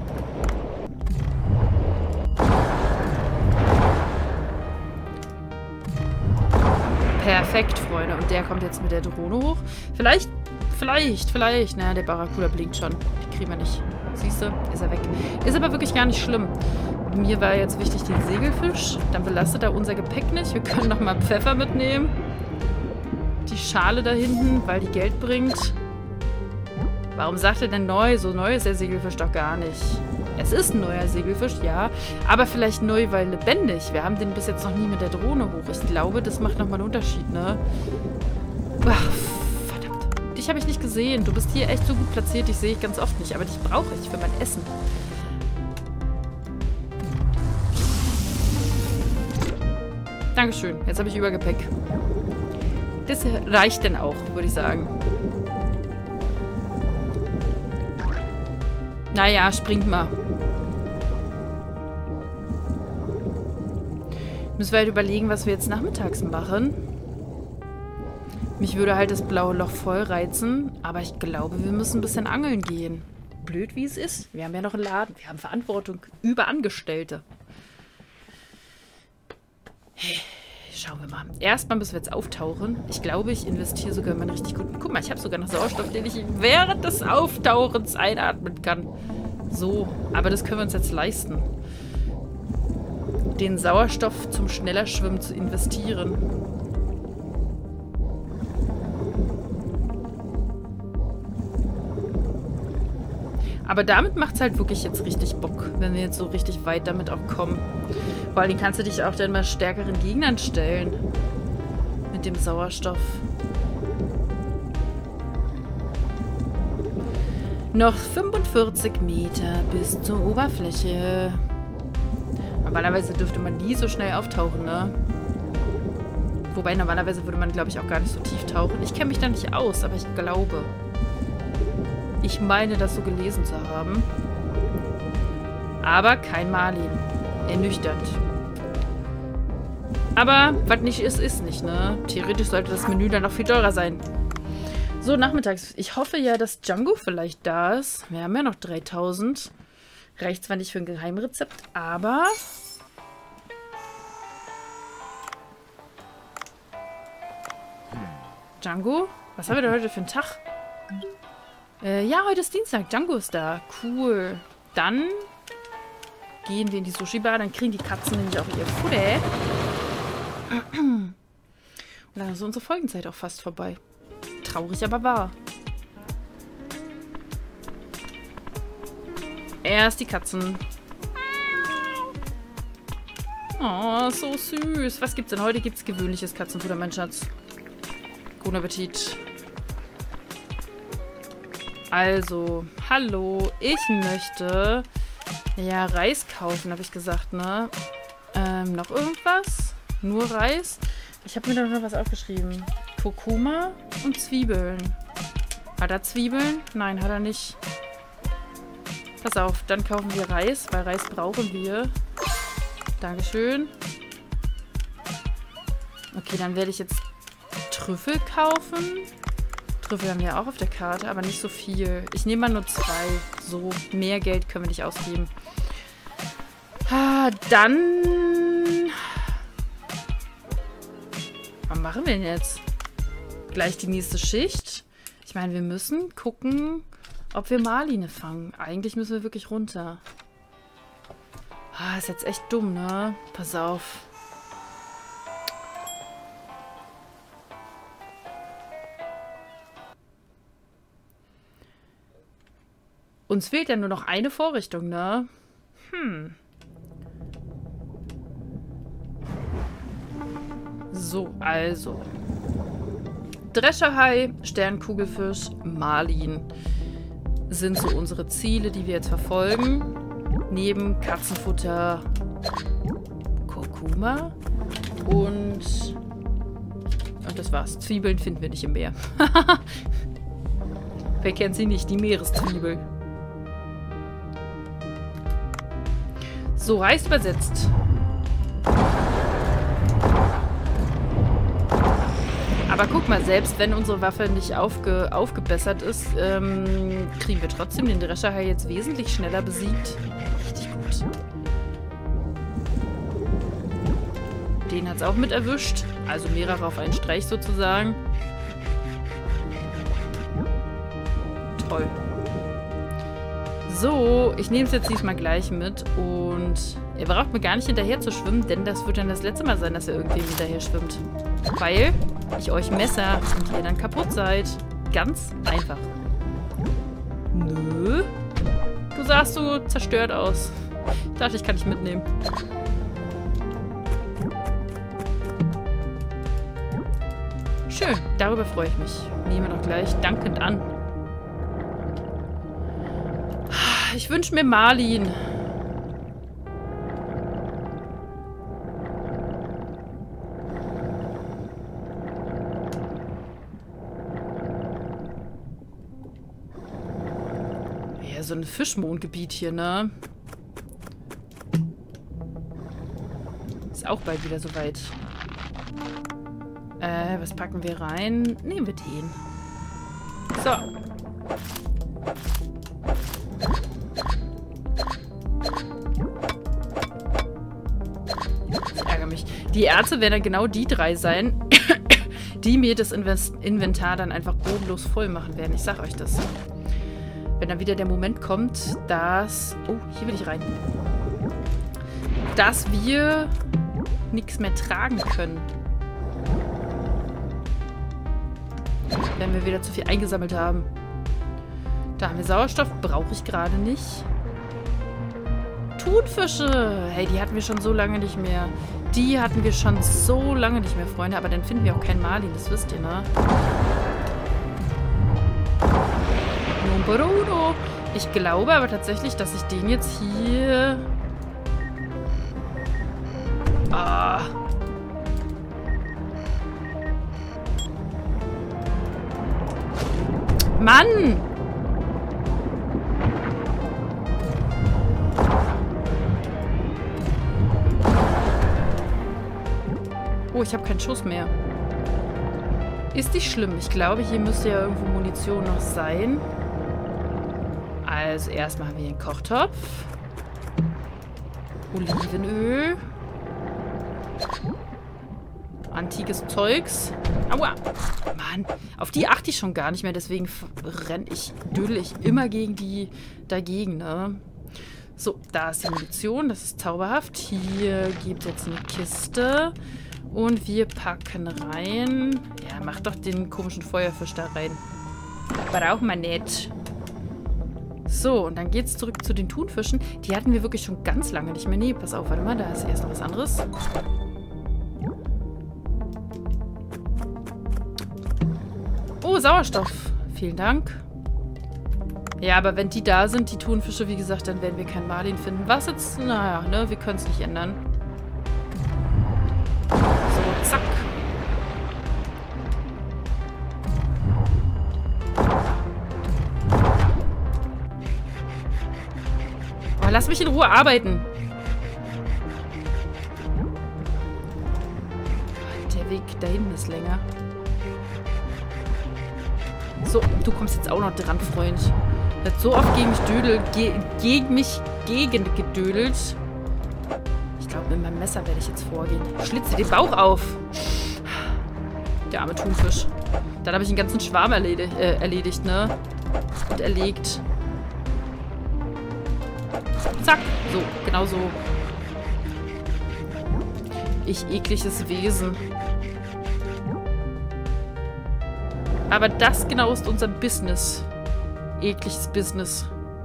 Perfekt, Freunde. Und der kommt jetzt mit der Drohne hoch. Vielleicht, vielleicht, vielleicht. Naja, der Barracuda blinkt schon. Die kriegen wir nicht. Siehst du? Ist er weg. Ist aber wirklich gar nicht schlimm. Mir war jetzt wichtig den Segelfisch. Dann belastet er unser Gepäck nicht. Wir können nochmal Pfeffer mitnehmen. Die Schale da hinten, weil die Geld bringt. Warum sagt er denn neu? So neu ist der Segelfisch doch gar nicht. Es ist ein neuer Segelfisch, ja. Aber vielleicht neu, weil lebendig. Wir haben den bis jetzt noch nie mit der Drohne hoch. Ich glaube, das macht nochmal einen Unterschied, ne? Ach, verdammt. Dich habe ich nicht gesehen. Du bist hier echt so gut platziert. Dich sehe ich ganz oft nicht. Aber dich brauche ich für mein Essen. Dankeschön. Jetzt habe ich Übergepäck. Das reicht denn auch, würde ich sagen. Naja, springt mal. Müssen wir halt überlegen, was wir jetzt nachmittags machen. Mich würde halt das blaue Loch voll reizen, aber ich glaube, wir müssen ein bisschen angeln gehen. Blöd, wie es ist. Wir haben ja noch einen Laden. Wir haben Verantwortung über Angestellte. Hey. Schauen wir mal. Erstmal müssen wir jetzt auftauchen. Ich glaube, ich investiere sogar in meinen richtig guten... Guck mal, ich habe sogar noch Sauerstoff, den ich während des Auftauchens einatmen kann. So, aber das können wir uns jetzt leisten. Den Sauerstoff zum schneller Schwimmen zu investieren. Aber damit macht es halt wirklich jetzt richtig Bock, wenn wir jetzt so richtig weit damit auch kommen. Vor allem kannst du dich auch dann mal stärkeren Gegnern stellen. Mit dem Sauerstoff. Noch fünfundvierzig Meter bis zur Oberfläche. Normalerweise dürfte man nie so schnell auftauchen, ne? Wobei normalerweise würde man, glaube ich, auch gar nicht so tief tauchen. Ich kenne mich da nicht aus, aber ich glaube... Ich meine, das so gelesen zu haben. Aber kein Marlin. Ernüchternd. Aber, was nicht ist, ist nicht, ne? Theoretisch sollte das Menü dann noch viel teurer sein. So, nachmittags. Ich hoffe ja, dass Django vielleicht da ist. Wir haben ja noch dreitausend. Reicht zwar nicht für ein Geheimrezept, aber... Django? Was haben wir denn heute für einen Tag? Äh, ja, heute ist Dienstag. Django ist da. Cool. Dann gehen wir in die Sushi-Bar. Dann kriegen die Katzen nämlich auch ihr Futter. Und dann ist unsere Folgenzeit auch fast vorbei. Traurig, aber wahr. Erst die Katzen. Oh, so süß. Was gibt's denn heute? Gibt's gewöhnliches Katzenfutter, mein Schatz. Guten Appetit. Also, hallo, ich möchte ja Reis kaufen, habe ich gesagt, ne? Ähm, noch irgendwas? Nur Reis? Ich habe mir da noch was aufgeschrieben. Kurkuma und Zwiebeln. Hat er Zwiebeln? Nein, hat er nicht. Pass auf, dann kaufen wir Reis, weil Reis brauchen wir. Dankeschön. Okay, dann werde ich jetzt Trüffel kaufen. Trüffel haben wir auch auf der Karte, aber nicht so viel. Ich nehme mal nur zwei. So, mehr Geld können wir nicht ausgeben. Ah, dann... Was machen wir denn jetzt? Gleich die nächste Schicht? Ich meine, wir müssen gucken, ob wir Marline fangen. Eigentlich müssen wir wirklich runter. Ah, ist jetzt echt dumm, ne? Pass auf. Uns fehlt ja nur noch eine Vorrichtung, ne? Hm. So, also. Drescherhai, Sternkugelfisch, Marlin sind so unsere Ziele, die wir jetzt verfolgen. Neben Katzenfutter, Kurkuma und... Und das war's. Zwiebeln finden wir nicht im Meer. Wer kennt sie nicht? Die Meereszwiebel. So, Reis übersetzt. Aber guck mal, selbst wenn unsere Waffe nicht aufge aufgebessert ist, ähm, kriegen wir trotzdem den Drescherhai jetzt wesentlich schneller besiegt. Richtig gut. Den hat es auch mit erwischt. Also mehrere auf einen Streich sozusagen. Toll. So, ich nehme es jetzt diesmal gleich mit und ihr braucht mir gar nicht hinterher zu schwimmen, denn das wird dann das letzte Mal sein, dass ihr irgendwie hinterher schwimmt. Weil ich euch messer und ihr dann kaputt seid. Ganz einfach. Nö. Du sahst so zerstört aus. Ich dachte, ich kann dich mitnehmen. Schön, darüber freue ich mich. Nehmen wir doch gleich dankend an. Ich wünsche mir Marlin. Ja, so ein Fischmondgebiet hier, ne? Ist auch bald wieder soweit. Äh, was packen wir rein? Nehmen wir den. So. Ich ärgere mich. Die Ärzte werden dann genau die drei sein, die mir das Inventar dann einfach bodenlos voll machen werden. Ich sag euch das. Wenn dann wieder der Moment kommt, dass... Oh, hier will ich rein. Dass wir nichts mehr tragen können. Wenn wir wieder zu viel eingesammelt haben. Da haben wir Sauerstoff. Brauche ich gerade nicht. Thunfische. Hey, die hatten wir schon so lange nicht mehr. Die hatten wir schon so lange nicht mehr, Freunde. Aber dann finden wir auch keinen Marlin. Das wisst ihr, ne? Non Bruno. Ich glaube aber tatsächlich, dass ich den jetzt hier... Ah... Mann! Oh, ich habe keinen Schuss mehr. Ist nicht schlimm. Ich glaube, hier müsste ja irgendwo Munition noch sein. Also erstmal haben wir hier einen Kochtopf. Olivenöl. Antikes Zeugs. Aua! Mann, auf die achte ich schon gar nicht mehr, deswegen renne ich, dödel ich immer gegen die dagegen, ne? So, da ist die Munition, das ist zauberhaft. Hier gibt es jetzt eine Kiste. Und wir packen rein... Ja, mach doch den komischen Feuerfisch da rein. Braucht man nicht. So, und dann geht's zurück zu den Thunfischen. Die hatten wir wirklich schon ganz lange nicht mehr. Nee, pass auf, warte mal, da ist erst noch was anderes. Oh, Sauerstoff. Vielen Dank. Ja, aber wenn die da sind, die Thunfische, wie gesagt, dann werden wir keinen Marlin finden. Was jetzt? Naja, ne, wir können es nicht ändern. So, zack. Oh, lass mich in Ruhe arbeiten. Der Weg da hinten ist länger. So, du kommst jetzt auch noch dran, Freund. Der hat so oft gegen mich dödelt, ge gegen mich gegen gedödelt. Ich glaube, mit meinem Messer werde ich jetzt vorgehen. Schlitze den Bauch auf. Der arme Thunfisch. Dann habe ich den ganzen Schwarm erledigt, äh, erledigt, ne? Und erlegt. Zack. So, genau so. Ich ekliges Wesen. Aber das genau ist unser Business. Ekliges Business.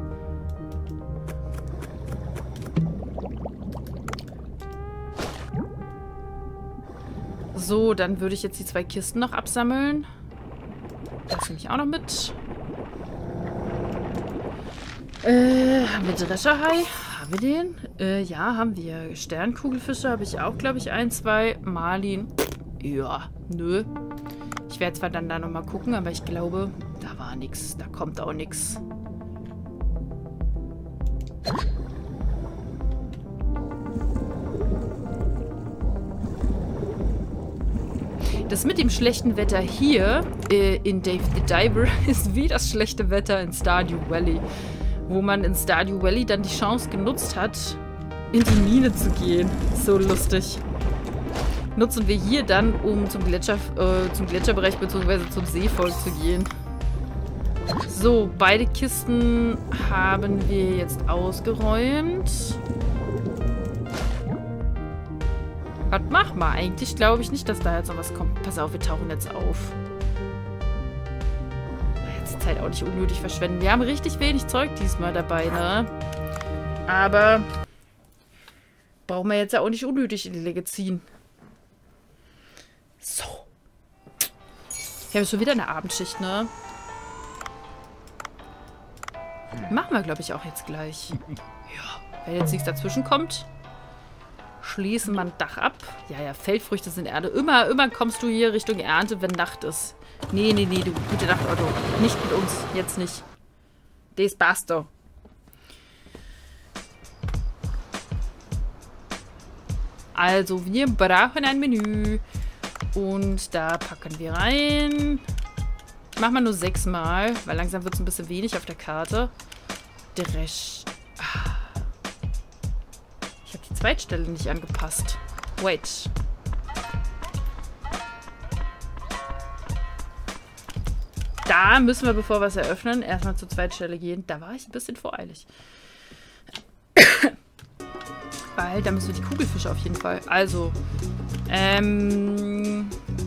So, dann würde ich jetzt die zwei Kisten noch absammeln. Das nehme ich auch noch mit. Äh, haben wir Drescherhai? Haben wir den? Äh, ja, haben wir. Sternkugelfische habe ich auch, glaube ich, ein, zwei. Marlin. Ja, nö. Ich werde zwar dann da nochmal gucken, aber ich glaube, da war nichts. Da kommt auch nichts. Das mit dem schlechten Wetter hier äh, in Dave the Diver ist wie das schlechte Wetter in Stardew Valley. Wo man in Stardew Valley dann die Chance genutzt hat, in die Mine zu gehen. So lustig. Nutzen wir hier dann, um zum, Gletscher, äh, zum Gletscherbereich bzw. zum Seevolk zu gehen. So, beide Kisten haben wir jetzt ausgeräumt. Was machen wir? Eigentlich glaube ich nicht, dass da jetzt noch was kommt. Pass auf, wir tauchen jetzt auf. Jetzt Zeit auch nicht unnötig verschwenden. Wir haben richtig wenig Zeug diesmal dabei, ne? Aber brauchen wir jetzt ja auch nicht unnötig in die Länge ziehen. So. Wir haben schon wieder eine Abendschicht, ne? Machen wir, glaube ich, auch jetzt gleich. Ja, wenn jetzt nichts dazwischen kommt, schließen wir ein Dach ab. Ja, ja, Feldfrüchte sind Erde. Immer, immer kommst du hier Richtung Ernte, wenn Nacht ist. Nee, nee, nee, du gute Nacht, Otto. Nicht mit uns, jetzt nicht. Das passt doch. Also, wir brauchen ein Menü. Und da packen wir rein. Machen wir nur sechsmal, weil langsam wird es ein bisschen wenig auf der Karte. Dresch. Ah. Ich habe die Zweitstelle nicht angepasst. Wait. Da müssen wir, bevor wir es eröffnen, erstmal zur Zweitstelle gehen. Da war ich ein bisschen voreilig. Weil da müssen wir die Kugelfische auf jeden Fall. Also, ähm...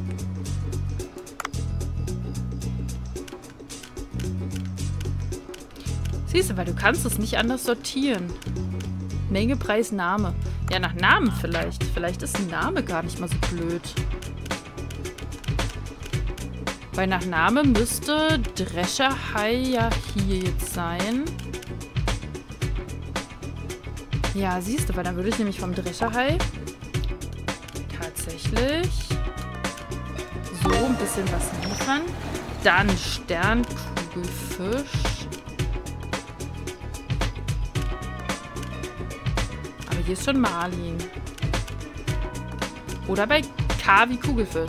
siehst du, weil du kannst es nicht anders sortieren. Menge, Preis, Name. Ja, nach Namen vielleicht. Vielleicht ist ein Name gar nicht mal so blöd. Weil nach Name müsste Drescherhai ja hier jetzt sein. Ja, siehst du, weil dann würde ich nämlich vom Drescherhai tatsächlich so ein bisschen was liefern. Dann Sternkugelfisch. Aber hier ist schon Marlin. Oder bei K wie Kugelfisch.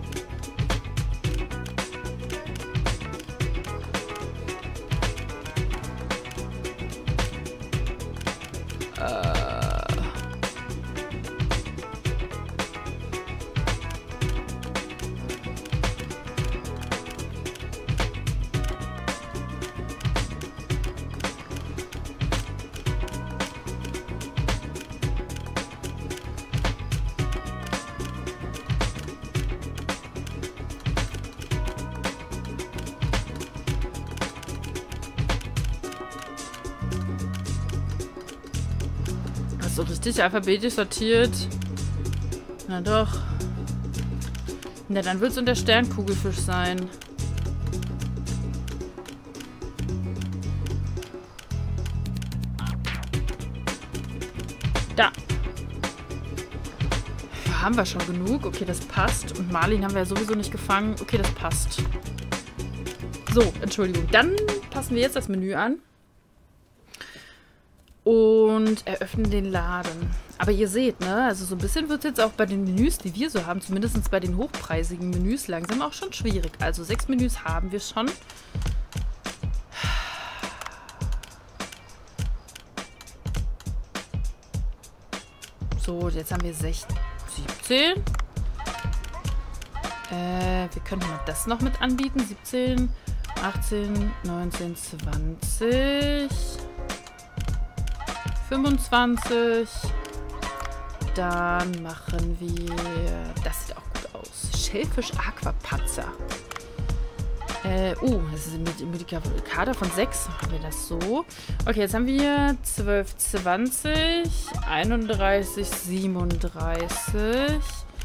So richtig alphabetisch sortiert. Na doch. Na, dann wird es unter Sternkugelfisch sein. Da. Ja, haben wir schon genug. Okay, das passt. Und Marlin haben wir ja sowieso nicht gefangen. Okay, das passt. So, Entschuldigung. Dann passen wir jetzt das Menü an. Und eröffnen den Laden. Aber ihr seht, ne, also so ein bisschen wird es jetzt auch bei den Menüs, die wir so haben, zumindest bei den hochpreisigen Menüs, langsam auch schon schwierig. Also sechs Menüs haben wir schon. So, jetzt haben wir sechzehn, siebzehn. Äh, wir könnten mal das noch mit anbieten. siebzehn, achtzehn, neunzehn, zwanzig. fünfundzwanzig. Dann machen wir... Das sieht auch gut aus. Schellfisch Aquapazza. Äh, oh, das ist mit, mit Kader von sechs. Machen wir das so. Okay, jetzt haben wir zwölf, zwanzig, einunddreißig, siebenunddreißig.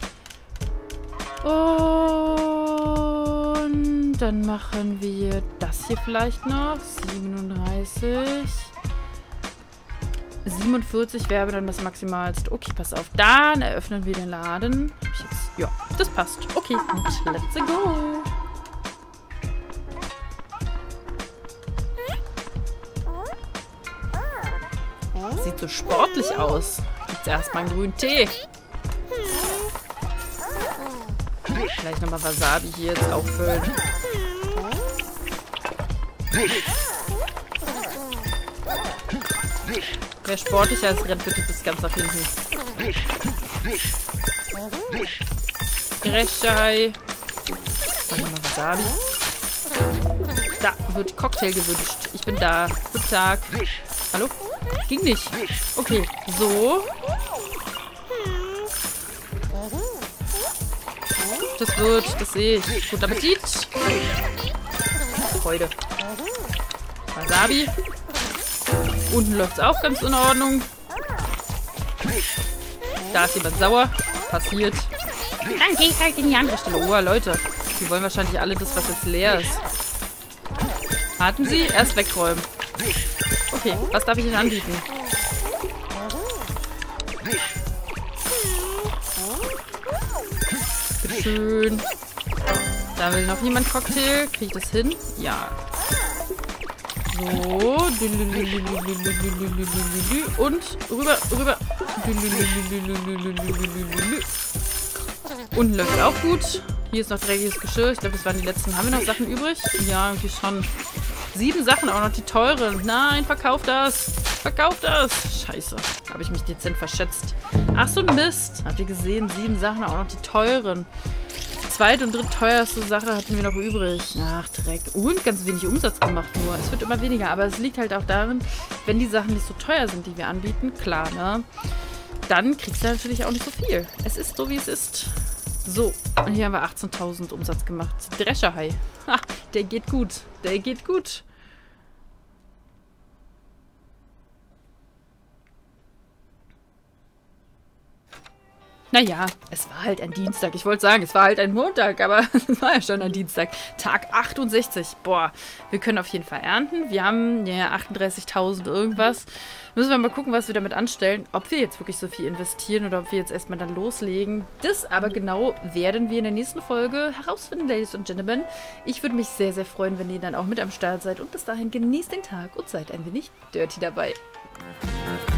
Und dann machen wir das hier vielleicht noch. siebenunddreißig. siebenundvierzig wäre dann das Maximalste. Okay, pass auf. Dann eröffnen wir den Laden. Hab ich jetzt, ja, das passt. Okay, und let's go. Sieht so sportlich aus. Gibt's erstmal einen grünen Tee. Vielleicht nochmal Wasabi hier jetzt auffüllen. Wer sportlicher ist, rennt bitte bis ganz nach hinten. Drescherhai. Dann nochmal Wasabi. Da wird Cocktail gewünscht. Ich bin da. Guten Tag. Hallo? Ging nicht. Okay, so. Das wird, das sehe ich. Guten Appetit. Freude. Wasabi. Unten läuft es auch ganz in Ordnung. Da ist jemand sauer. Passiert. Dann gehe ich halt in die andere Stelle. Oh, Leute. Die wollen wahrscheinlich alle das, was jetzt leer ist. Warten Sie, erst wegräumen. Okay, was darf ich Ihnen anbieten? Bitte schön. Da will noch jemand Cocktail. Kriege ich das hin? Ja. So. Und rüber, rüber. Unten läuft auch gut. Hier ist noch dreckiges Geschirr. Ich glaube, das waren die letzten. Haben wir noch Sachen übrig? Ja, irgendwie schon. Sieben Sachen, auch noch die teuren. Nein, verkauf das. Verkauf das. Scheiße. Habe ich mich dezent verschätzt. Ach so ein Mist. Habt ihr gesehen? Sieben Sachen, auch noch die teuren. Zweit- und drittteuerste Sache hatten wir noch übrig. Ach, Dreck. Und ganz wenig Umsatz gemacht nur. Es wird immer weniger. Aber es liegt halt auch darin, wenn die Sachen nicht so teuer sind, die wir anbieten, klar, ne? Dann kriegst du natürlich auch nicht so viel. Es ist so, wie es ist. So, und hier haben wir achtzehntausend Umsatz gemacht. Drescherhai. Ha, der geht gut. Der geht gut. Naja, es war halt ein Dienstag. Ich wollte sagen, es war halt ein Montag, aber es war ja schon ein Dienstag. Tag achtundsechzig. Boah, wir können auf jeden Fall ernten. Wir haben ja achtunddreißigtausend irgendwas. Müssen wir mal gucken, was wir damit anstellen. Ob wir jetzt wirklich so viel investieren oder ob wir jetzt erstmal dann loslegen. Das aber genau werden wir in der nächsten Folge herausfinden, Ladies und Gentlemen. Ich würde mich sehr, sehr freuen, wenn ihr dann auch mit am Start seid. Und bis dahin genießt den Tag und seid ein wenig dirty dabei.